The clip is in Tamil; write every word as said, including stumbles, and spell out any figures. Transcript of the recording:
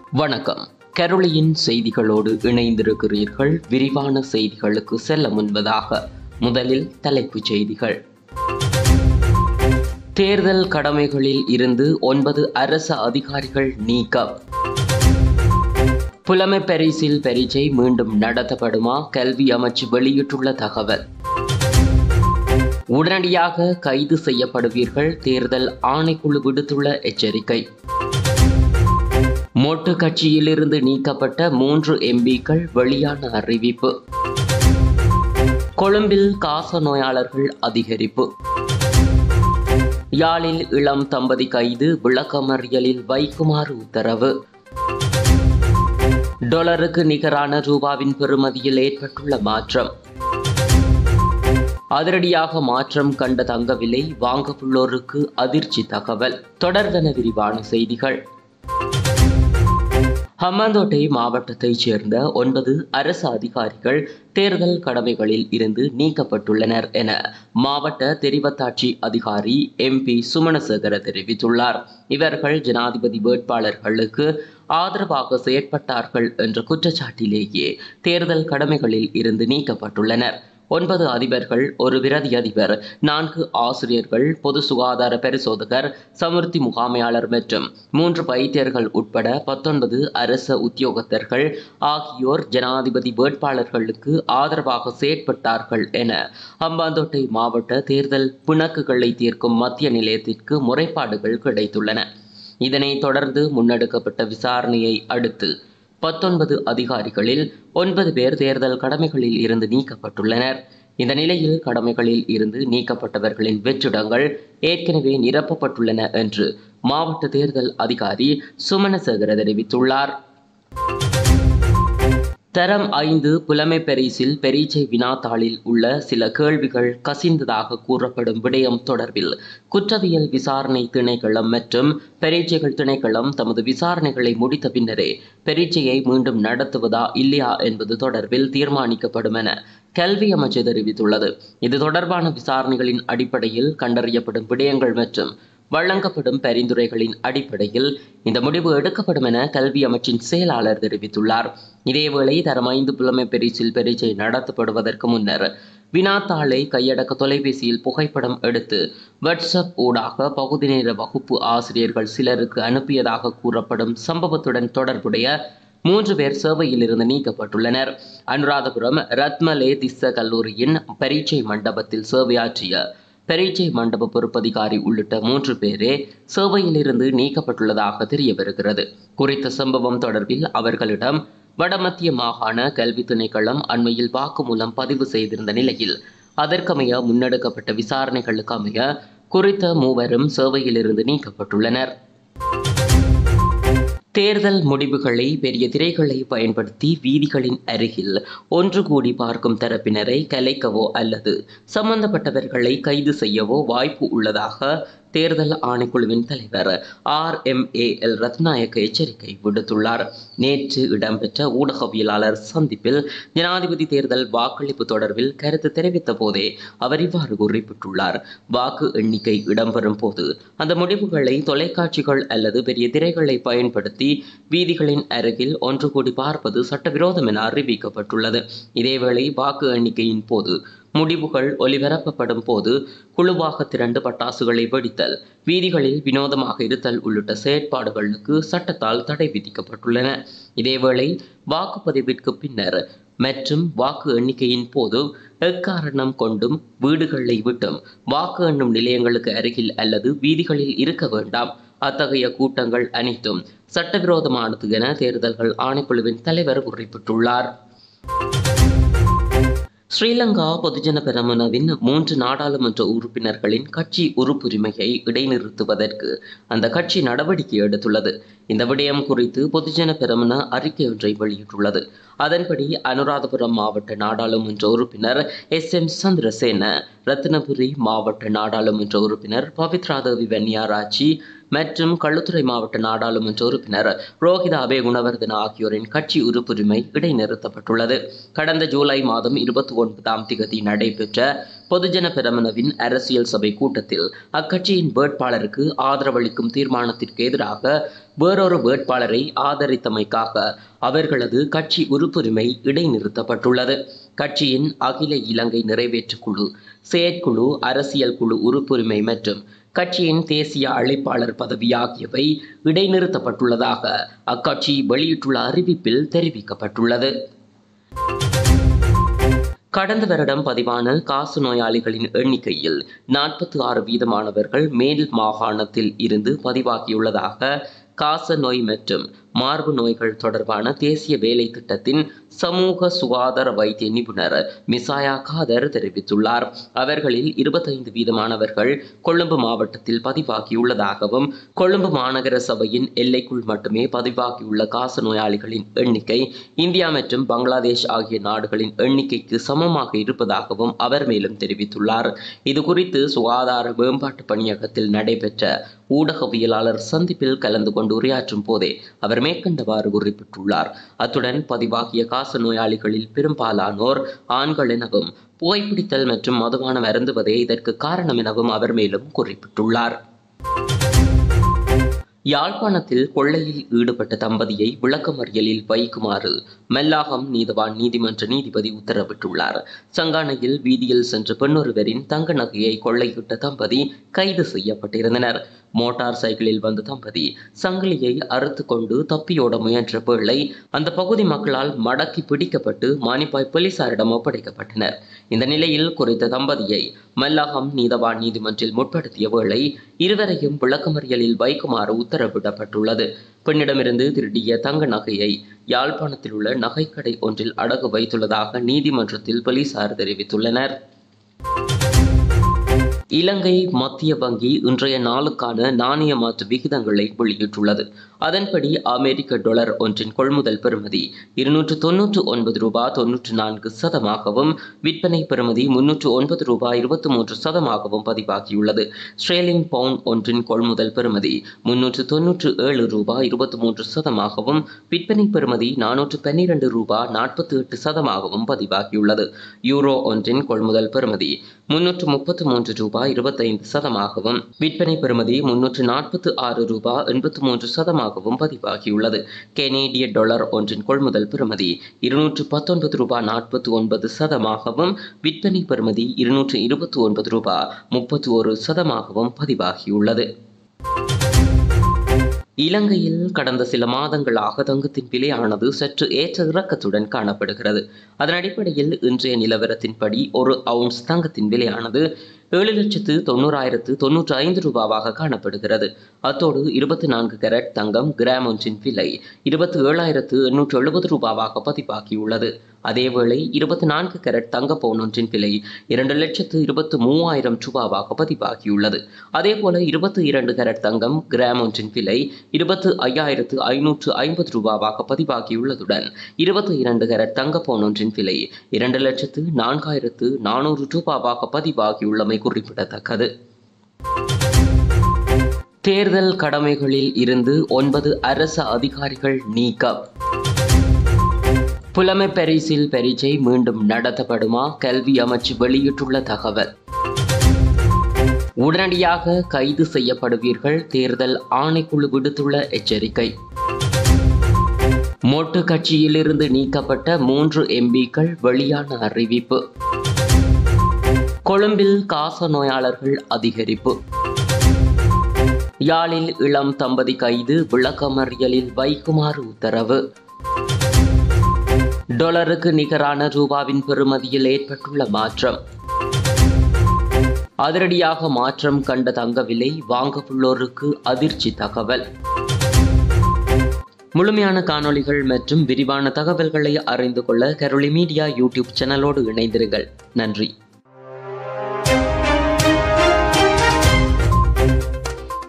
வணக்கம். கரோலியின் செய்திகளோடு இணைந்திருக்கிறீர்கள். விரிவான செய்திகளுக்கு செல்ல முன்பதாக முதலில் தலைப்புச் செய்திகள். தேர்தல் கடமைகளில் இருந்து ஒன்பது அரசு அதிகாரிகள் நீக்கம். புலமை பரிசில் பரீட்சை மீண்டும் நடத்தப்படுமா? கல்வி அமைச்சு வெளியிட்டுள்ள தகவல். உடனடியாக கைது செய்யப்படுவீர்கள், தேர்தல் ஆணைக்குழு விடுத்துள்ள எச்சரிக்கை. மொட்டு கட்சியிலிருந்து நீக்கப்பட்ட மூன்று எம்பிக்கள் வெளியான அறிவிப்பு. கொழும்பில் காச நோயாளர்கள் அதிகரிப்பு. யாழில் இளம் தம்பதி கைது, விளக்கமறியலில் வைக்குமாறு உத்தரவு. டொலருக்கு நிகரான ரூபாவின் பெறுமதியில் ஏற்பட்டுள்ள மாற்றம். அதிரடியாக மாற்றம் கண்ட தங்க விலை, வாங்கவுள்ளோருக்கு அதிர்ச்சி தகவல். தொடர்வென விரிவான செய்திகள். ஹம்பாந்தோட்டை மாவட்டத்தைச் சேர்ந்த ஒன்பது அரசு அதிகாரிகள் தேர்தல் கடமைகளில் இருந்து நீக்கப்பட்டுள்ளனர் என மாவட்ட தெரிவத்தாட்சி அதிகாரி எம் பி சுமணசேகர தெரிவித்துள்ளார். இவர்கள் ஜனாதிபதி வேட்பாளர்களுக்கு ஆதரவாக செயற்பட்டார்கள் என்ற குற்றச்சாட்டிலேயே தேர்தல் கடமைகளில் இருந்து நீக்கப்பட்டுள்ளனர். ஒன்பது அதிபர்கள், ஒரு பிரதி அதிபர், நான்கு ஆசிரியர்கள், பொது சுகாதார பரிசோதகர், சமுர்த்தி முகாமையாளர் மற்றும் மூன்று வைத்தியர்கள் உட்பட பத்தொன்பது அரச உத்தியோகத்தர்கள் ஆகியோர் ஜனாதிபதி வேட்பாளர்களுக்கு ஆதரவாக செயற்பட்டார்கள் என ஹம்பாந்தோட்டை மாவட்ட தேர்தல் பிணக்குகளை தீர்க்கும் மத்திய நிலையத்திற்கு முறைப்பாடுகள் கிடைத்துள்ளன. இதனைத் தொடர்ந்து முன்னெடுக்கப்பட்ட விசாரணையை அடுத்து பத்தொன்பது அதிகாரிகளில் ஒன்பது பேர் தேர்தல் கடமைகளில் இருந்து நீக்கப்பட்டுள்ளனர். இந்த நிலையில் கடமைகளில் இருந்து நீக்கப்பட்டவர்களின் வெற்றிடங்கள் ஏற்கனவே நிரப்பப்பட்டுள்ளன என்று மாவட்ட தேர்தல் அதிகாரி சுமணசேகர தெரிவித்துள்ளார். தரம் ஐந்து புலமை பரிசில் பரீட்சை வினாத்தாளில் உள்ள சில கேள்விகள் கசிந்ததாக கூறப்படும் விடயம் தொடர்பில் குற்றவியல் விசாரணை திணைக்களம் மற்றும் பரீட்சைகள் திணைக்களம் தமது விசாரணைகளை முடித்த பின்னரே பரீட்சையை மீண்டும் நடத்துவதா இல்லையா என்பது தொடர்பில் தீர்மானிக்கப்படும் என கல்வி அமைச்சு தெரிவித்துள்ளது. இது தொடர்பான விசாரணைகளின் அடிப்படையில் கண்டறியப்படும் விடயங்கள் மற்றும் வழங்கப்படும் பரிந்துரைகளின் அடிப்படையில் இந்த முடிவு எடுக்கப்படும் என கல்வி அமைச்சின் செயலாளர் தெரிவித்துள்ளார். இதேவேளை தரம் ஐந்து புலமை பரிசில் பரீட்சை நடத்தப்படுவதற்கு முன்னர் வினாத்தாளை கையடக்க தொலைபேசியில் புகைப்படம் எடுத்து வாட்ஸ்அப் ஊடாக பகுதி நேர வகுப்பு ஆசிரியர்கள் சிலருக்கு அனுப்பியதாக கூறப்படும் சம்பவத்துடன் தொடர்புடைய மூன்று பேர் சேவையில் இருந்து நீக்கப்பட்டுள்ளனர். அனுராதபுரம் ரத்மலே திஸ்ஸ கல்லூரியின் பரீட்சை மண்டபத்தில் சேவையாற்றிய பரீட்சை மண்டப பொறுப்பதிகாரி உள்ளிட்ட மூன்று பேரே சேவையிலிருந்து நீக்கப்பட்டுள்ளதாக தெரிய வருகிறது. குறித்த சம்பவம் தொடர்பில் அவர்களிடம் வடமத்திய மாகாண கல்வி திணைக்களம் அண்மையில் வாக்குமூலம் பதிவு செய்திருந்த நிலையில் அதற்கமைய முன்னெடுக்கப்பட்ட விசாரணைகளுக்கு அமைய குறித்த மூவரும் சேவையிலிருந்து நீக்கப்பட்டுள்ளனர். தேர்தல் முடிவுகளை பெரிய திரைகளை பயன்படுத்தி வீதிகளின் அருகில் ஒன்று கூடி பார்க்கும் தரப்பினரை கலைக்கவோ அல்லது சம்பந்தப்பட்டவர்களை கைது செய்யவோ வாய்ப்பு உள்ளதாக தேர்தல் ஆணைக்குழுவின் தலைவர் R M A L Rathnayake எச்சரிக்கை விடுத்துள்ளார். நேற்று இடம்பெற்ற ஊடகவியலாளர் சந்திப்பில் ஜனாதிபதி தேர்தல் வாக்களிப்பு தொடர்பில் கருத்து தெரிவித்த போதே அவர் இவ்வாறு குறிப்பிட்டுள்ளார். வாக்கு எண்ணிக்கை இடம்பெறும் போது அந்த முடிவுகளை தொலைக்காட்சிகள் அல்லது பெரிய திரைகளை பயன்படுத்தி வீதிகளின் அருகில் ஒன்று கூடி பார்ப்பது சட்டவிரோதம் என அறிவிக்கப்பட்டுள்ளது. இதேவேளை வாக்கு எண்ணிக்கையின் போது முடிவுகள் ஒலிபரப்பப்படும் போது குழுவாக திரண்டு பட்டாசுகளை வெடித்தல், வீதிகளில் வினோதமாக இருத்தல் உள்ளிட்ட செயற்பாடுகளுக்கு சட்டத்தால் தடை விதிக்கப்பட்டுள்ளன. இதேவேளை வாக்குப்பதிவிற்கு பின்னர் மற்றும் வாக்கு எண்ணிக்கையின் போது எக்காரணம் கொண்டும் வீடுகளை விட்டும் வாக்கு எண்ணும் நிலையங்களுக்கு அருகில் அல்லது வீதிகளில் இருக்க வேண்டாம். அத்தகைய கூட்டங்கள் அனைத்தும் சட்டவிரோதமானது என தேர்தல்கள் ஆணைக்குழுவின் தலைவர் குறிப்பிட்டுள்ளார். ஸ்ரீலங்கா பொதுஜன பெரமுனவின் மூன்று நாடாளுமன்ற உறுப்பினர்களின் கட்சி உறுப்புரிமையை இடைநிறுத்துவதற்கு அந்த கட்சி நடவடிக்கை எடுத்துள்ளது. இந்த விடயம் குறித்து பொதுஜன பெரமுன அறிக்கை ஒன்றை வெளியிட்டுள்ளது. அதன்படி அனுராதபுரம் மாவட்ட நாடாளுமன்ற உறுப்பினர் எஸ் எம் சந்திரசேன, ரத்தினபுரி மாவட்ட நாடாளுமன்ற உறுப்பினர் பவித்ரா தேவி வன்னியாராச்சி மற்றும் களுத்துறை மாவட்ட நாடாளுமன்ற உறுப்பினர் ரோஹித அபே குணவர்தன ஆகியோரின் கட்சி உறுப்புரிமை இடைநிறுத்தப்பட்டுள்ளது. கடந்த ஜூலை மாதம் இருபத்தி ஒன்பதாம் திகதி நடைபெற்ற பொதுஜன பெரமுனவின் அரசியல் சபை கூட்டத்தில் அக்கட்சியின் வேட்பாளருக்கு ஆதரவளிக்கும் தீர்மானத்திற்கு எதிராக வேறொரு வேட்பாளரை ஆதரித்தமைக்காக அவர்களது கட்சி உறுப்புரிமை இடைநிறுத்தப்பட்டுள்ளது. கட்சியின் அகில இலங்கை நிறைவேற்று குழு, செயற்குழு, அரசியல் குழு உறுப்புரிமை மற்றும் கட்சியின் தேசிய அழைப்பாளர் பதவி ஆகியவை இடைநிறுத்தப்பட்டுள்ளதாக அக்கட்சி வெளியிட்டுள்ள அறிவிப்பில் தெரிவிக்கப்பட்டுள்ளது. கடந்த வருடம் பதிவான காச நோயாளிகளின் எண்ணிக்கையில் நாற்பத்தி ஆறு வீதமானவர்கள் மேல் மாகாணத்தில் இருந்து பதிவாகியுள்ளதாக காச நோய் மற்றும் மார்பு நோய்கள் தொடர்பான தேசிய வேலை திட்டத்தின் சமூக சுகாதார வைத்திய நிபுணர் மிசாயா காதர் தெரிவித்துள்ளார். அவர்களில் இருபத்தைந்து வீதமானவர்கள் கொழும்பு மாவட்டத்தில் பதிவாகியுள்ளதாகவும் கொழும்பு மாநகர சபையின் எல்லைக்குள் மட்டுமே பதிவாகியுள்ள காச நோயாளிகளின் எண்ணிக்கை இந்தியா மற்றும் பங்களாதேஷ் ஆகிய நாடுகளின் எண்ணிக்கைக்கு சமமாக இருப்பதாகவும் அவர் மேலும் தெரிவித்துள்ளார். இதுகுறித்து சுகாதார மேம்பாட்டு பணியகத்தில் நடைபெற்ற ஊடகவியலாளர் சந்திப்பில் கலந்து கொண்டு உரையாற்றும் போதே அவர் மேற்கண்டவாறு குறிப்பிட்டுள்ளார். அத்துடன் பதிவாகிய காச நோயாளிகளில் பெரும்பாலானோர் ஆண்கள் எனவும் புகைப்பிடித்தல் மற்றும் மதுபானம் அருந்துவதே இதற்கு காரணம் எனவும் அவர் மேலும் குறிப்பிட்டுள்ளார். யாழ்ப்பாணத்தில் கொள்ளையில் ஈடுபட்ட தம்பதியை விளக்கமறியலில் வைக்குமாறு மல்லாகம் நீதவான் நீதிமன்ற நீதிபதி உத்தரவிட்டுள்ளார். சங்கானையில் வீதியில் சென்ற பெண்ணொருவரின் தங்க நகையை கொள்ளையிட்ட தம்பதி கைது செய்யப்பட்டிருந்தனர். மோட்டார் சைக்கிளில் வந்த தம்பதி சங்கிலியை அறுத்து கொண்டு தப்பியோட முயன்ற வேளை அந்த பகுதி மக்களால் மடக்கி பிடிக்கப்பட்டு மானிப்பாய் போலீசாரிடம் ஒப்படைக்கப்பட்டனர். இந்த நிலையில் குறித்த தம்பதியை மல்லாகம் நீதவான் நீதிமன்றில் முற்படுத்திய வேளை இருவரையும் விளக்கமறியலில் வைக்குமாறு உத்தரவிடப்பட்டுள்ளது. பெண்ணிடமிருந்து திருடிய தங்க நகையை யாழ்ப்பாணத்தில் உள்ள நகைக்கடை ஒன்றில் அடகு வைத்துள்ளதாக நீதிமன்றத்தில் போலீசார் தெரிவித்துள்ளனர். இலங்கை மத்திய வங்கி இன்றைய நாளுக்கான நாணய மாற்று விகிதங்களை வெளியிட்டுள்ளது. அதன்படி அமெரிக்க டாலர் ஒன்றின் கொள்முதல் பெறுமதி இருநூற்று தொன்னூற்று ஒன்பது ரூபாய் தொன்னூற்று நான்கு சதமாகவும் விற்பனை பெறுமதி முன்னூற்று ஒன்பது ரூபாய் இருபத்தி மூன்று சதமாகவும் பதிவாகியுள்ளது. ஸ்ட்ரேலிங் பவுண்ட் ஒன்றின் கொள்முதல் பெறுமதி முன்னூற்று தொன்னூற்று ஏழு ரூபாய் இருபத்தி மூன்று சதமாகவும் விற்பனை பெறுமதி நானூற்று பன்னிரண்டு ரூபாய் நாற்பத்தி எட்டு சதமாகவும் பதிவாகியுள்ளது. யூரோ ஒன்றின் கொள்முதல் பெறுமதி முன்னூற்று முப்பத்தி மூன்று ரூபாய் இருபத்தைந்து சதமாகவும் விற்பனை பெறுமதி முன்னூற்று நாற்பத்தி ஆறு ரூபாய் எண்பத்தி மூன்று சதமாகவும் பதிவாகியுள்ளது. கெனேடிய டாலர் ஒன்றின் கொள்முதல் பெறுமதி இருநூற்று பத்தொன்பது ரூபாய் நாற்பத்தி ஒன்பது சதமாகவும் விற்பனை பெறுமதி இருநூற்று இருபத்தி ஒன்பது ரூபாய் முப்பத்தி ஒரு சதமாகவும் பதிவாகியுள்ளது. இலங்கையில் கடந்த சில மாதங்களாக தங்கத்தின் விலையானது சற்று ஏற்ற இறக்கத்துடன் காணப்படுகிறது. அதன் அடிப்படையில் இன்றைய நிலவரத்தின்படி ஒரு அவுன்ஸ் தங்கத்தின் விலையானது ஏழு லட்சத்து தொண்ணூறாயிரத்து தொன்னூற்றி ஐந்து ரூபாவாக காணப்படுகிறது. அத்தோடு இருபத்தி நான்கு கேரட் தங்கம் கிராம் ஒன்றின் விலை இருபத்தி ஏழாயிரத்து எண்ணூற்று எழுபது ரூபாவாக பதிவாகியுள்ளது. அதேவேளை இருபத்தி நான்கு கேரட் தங்க பவுன் ஒன்றின் விலை இரண்டு லட்சத்து இருபத்தி மூவாயிரம் ரூபாவாக பதிவாகியுள்ளது. அதேபோல இருபத்தி இரண்டு கேரட் தங்கம் கிராம் ஒன்றின் விலை இருபத்தி ஐயாயிரத்து ஐநூற்று ஐம்பது ரூபாவாக பதிவாகியுள்ளதுடன் இருபத்தி இரண்டு கேரட் தங்க பவுன் ஒன்றின் விலை இரண்டு லட்சத்து நான்காயிரத்து நானூறு ரூபாவாக பதிவாகியுள்ளமை குறிப்பிடத்தக்கது. தேர்தல் கடமைகளில் இருந்து ஒன்பது அரசு அதிகாரிகள் நீக்கம். புலமை பரிசில் பரீட்சை மீண்டும் நடத்தப்படுமா? கல்வி அமைச்சு வெளியிட்டுள்ள தகவல். உடனடியாக கைது செய்யப்படுவீர்கள், தேர்தல் ஆணைக்குழு விடுத்துள்ள எச்சரிக்கை. மொட்டு கட்சியிலிருந்து நீக்கப்பட்ட மூன்று எம்பிக்கள் வெளியான அறிவிப்பு. கொழும்பில் காச நோயாளர்கள் அதிகரிப்பு. யாழில் இளம் தம்பதி கைது, விளக்கமறியலில் வைக்குமாறு உத்தரவு. டாலருக்கு நிகரான ரூபாவின் பெறுமதியில் ஏற்பட்டுள்ள மாற்றம். அதிரடியாக மாற்றம் கண்ட தங்க விலை, வாங்கவுள்ளோருக்கு அதிர்ச்சி தகவல். முழுமையான காணொளிகள் மற்றும் விரிவான தகவல்களை அறிந்து கொள்ள கரோலி மீடியா யூடியூப் சேனலோடு இணைந்திருங்கள். நன்றி.